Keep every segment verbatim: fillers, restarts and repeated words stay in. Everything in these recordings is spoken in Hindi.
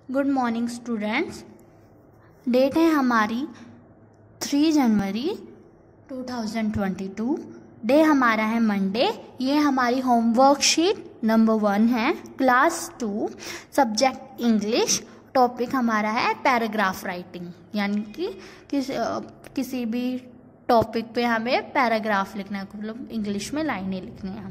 Good morning students. डेट है हमारी three January two thousand twenty two. Day हमारा है मंडे। ये हमारी होमवर्क शीट नंबर वन है, class two, subject English. Topic हमारा है पैराग्राफ राइटिंग, यानी कि किस, किसी भी टॉपिक पे हमें पैराग्राफ लिखना है, मतलब इंग्लिश में लाइनें लिखनी है।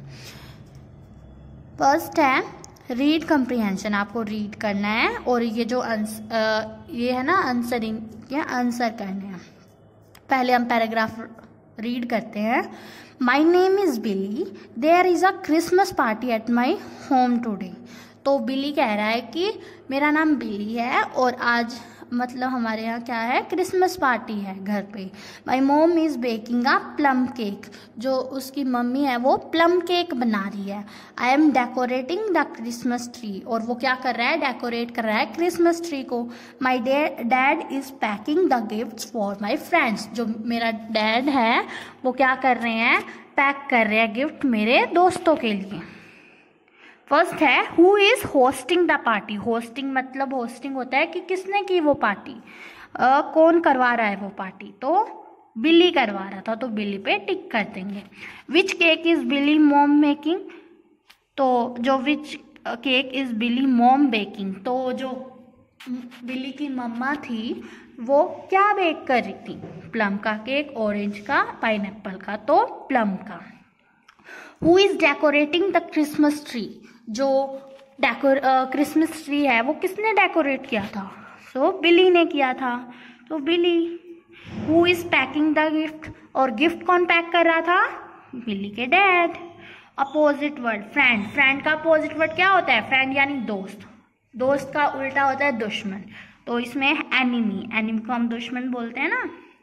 फर्स्ट है रीड कम्प्रीहेंशन, आपको रीड करना है और ये जो आंसर ये है ना आंसरिंग, ये आंसर करने हैं। पहले हम पैराग्राफ रीड करते हैं। My name is Billy, there is a Christmas party at my home today. तो बिली कह रहा है कि मेरा नाम बिली है और आज मतलब हमारे यहाँ क्या है, क्रिसमस पार्टी है घर पे। My mom is baking a plum cake, जो उसकी मम्मी है वो प्लम केक बना रही है। I am decorating the Christmas tree, और वो क्या कर रहा है, डेकोरेट कर रहा है क्रिसमस ट्री को। My dad is packing the gifts for my friends, जो मेरा डैड है वो क्या कर रहे हैं, पैक कर रहे हैं गिफ्ट मेरे दोस्तों के लिए। फर्स्ट है who is hosting the party. Hosting मतलब होस्टिंग होता है कि किसने की वो पार्टी, uh, कौन करवा रहा है वो पार्टी, तो बिली करवा रहा था, तो बिली पे टिक कर देंगे। Which cake is Billy mom making, तो जो which cake is Billy mom baking, तो जो बिली की मम्मा थी वो क्या बेक कर रही थी, प्लम का केक, ऑरेंज का, पाइनएप्पल का, तो प्लम का। Who is decorating the Christmas tree, जो डेकोर क्रिसमस ट्री है वो किसने डेकोरेट किया था, सो so, बिली ने किया था, तो Billy. Who is packing the gift, और गिफ्ट कौन पैक कर रहा था, बिली के dad. Opposite word friend, friend का अपोजिट वर्ड क्या होता है, फ्रेंड यानी दोस्त, दोस्त का उल्टा होता है दुश्मन, तो इसमें एनिमी, एनिमी को हम दुश्मन बोलते हैं ना।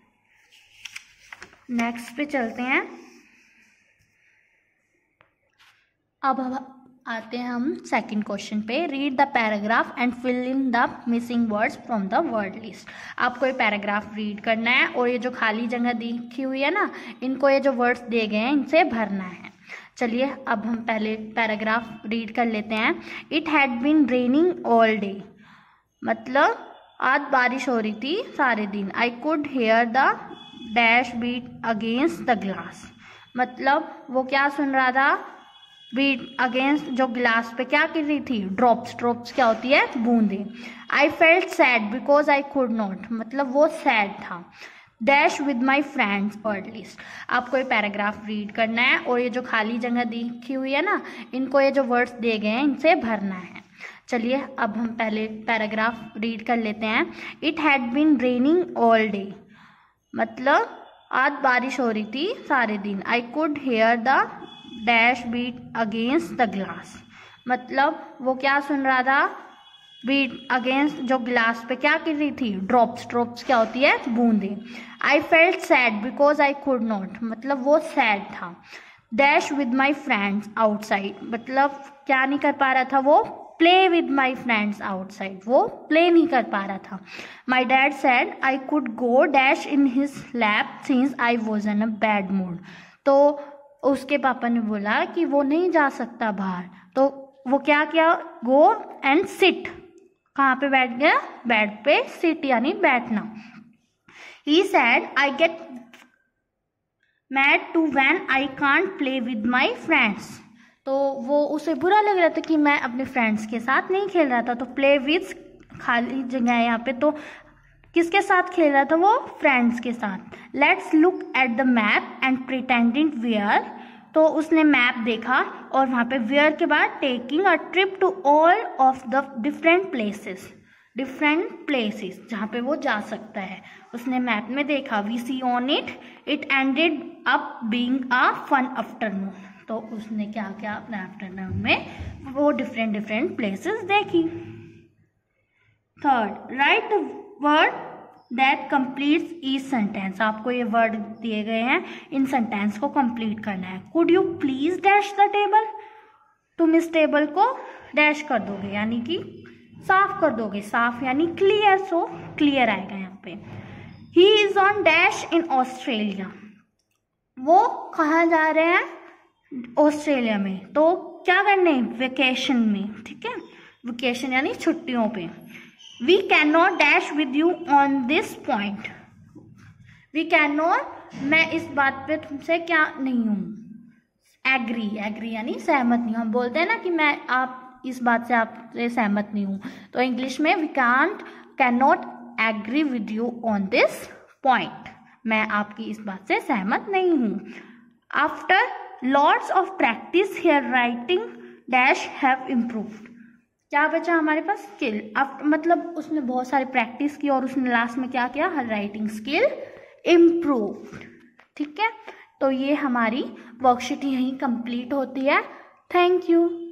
नेक्स्ट पे चलते हैं। अब हम आते हैं हम सेकंड क्वेश्चन पे। Read the paragraph and fill in the missing words from the word list. आपको ये पैराग्राफ रीड करना है और ये जो खाली जगह दिखी हुई है ना, इनको ये जो वर्ड्स दिए गए हैं इनसे भरना है। चलिए अब हम पहले पैराग्राफ रीड कर लेते हैं। It had been raining all day, मतलब आज बारिश हो रही थी सारे दिन। I could hear the dash beat against the glass, मतलब वो क्या सुन रहा था, बीट अगेंस्ट, जो ग्लास पे क्या कर रही थी, ड्रॉप्स। ड्रॉप्स क्या होती है, बूंदे। I felt sad because I could not, मतलब वो सैड था। Dash with my friends word list. आपको ये पैराग्राफ रीड करना है और ये जो खाली जगह दिखी हुई है ना, इनको ये जो वर्ड्स दिए गए हैं इनसे भरना है। चलिए अब हम पहले पैराग्राफ रीड कर लेते हैं। It had been raining all day, मतलब आज बारिश हो रही थी सारे दिन। I could hear the dash beat against the glass, मतलब वो क्या सुन रहा था, बीट अगेंस्ट, जो ग्लास पे क्या कर रही थी, ड्रॉप्स। ड्रॉप्स क्या होती है, बूंदे। I felt sad because I could not, मतलब वो सैड था। Dash with my friends outside, मतलब क्या नहीं कर पा रहा था वो, play with my friends outside, वो प्ले नहीं कर पा रहा था। My dad said I could go dash in his lap since I was in a bad mood, तो उसके पापा ने बोला कि वो नहीं जा सकता बाहर, तो वो क्या किया, गो एंड सिट, कहाँ पे बैठ गया, बेड पे, सिट यानी बैठना। He said I get mad too when I can't play with my friends, तो वो उसे बुरा लग रहा था कि मैं अपने फ्रेंड्स के साथ नहीं खेल रहा था, तो प्ले विद खाली जगह है यहाँ पे, तो किसके साथ खेल रहा था वो, फ्रेंड्स के साथ। Let's look at the map and pretending where, तो उसने मैप देखा और वहाँ पे वेयर के बाद taking a trip to all of the different places, different places जहाँ पे वो जा सकता है, उसने मैप में देखा। We see on it it ended up being a fun afternoon, तो उसने क्या किया अपने आफ्टरनून में, वो डिफरेंट डिफरेंट प्लेसेस देखी। Third, write the word that completes each sentence. आपको ये वर्ड दिए गए हैं, इन सेंटेंस को कंप्लीट करना है। Could you please dash the table, तुम इस टेबल को डैश कर दोगे, यानी कि साफ कर दोगे, साफ यानी क्लियर, सो क्लियर आएगा यहाँ पे। He is on dash in Australia, वो कहाँ जा रहे हैं, ऑस्ट्रेलिया में, तो क्या करने, वेकेशन में, ठीक है, वेकेशन यानी छुट्टियों पे। We can not dash with you on this point. We can not, मैं इस बात पे तुमसे क्या नहीं हूँ, एग्री, एग्री यानी सहमत नहीं हूँ। हम बोलते हैं ना कि मैं आप इस बात से आपसे सहमत नहीं हूँ, तो इंग्लिश में we can't, can not agree with you on this point, मैं आपकी इस बात से सहमत नहीं हूँ। After lots of practice here writing dash have improved. क्या बचा हमारे पास? स्किल। अब मतलब उसने बहुत सारी प्रैक्टिस की और उसने लास्ट में क्या किया? Her writing skill improve. ठीक है, तो ये हमारी वर्कशीट यहीं कंप्लीट होती है। Thank you.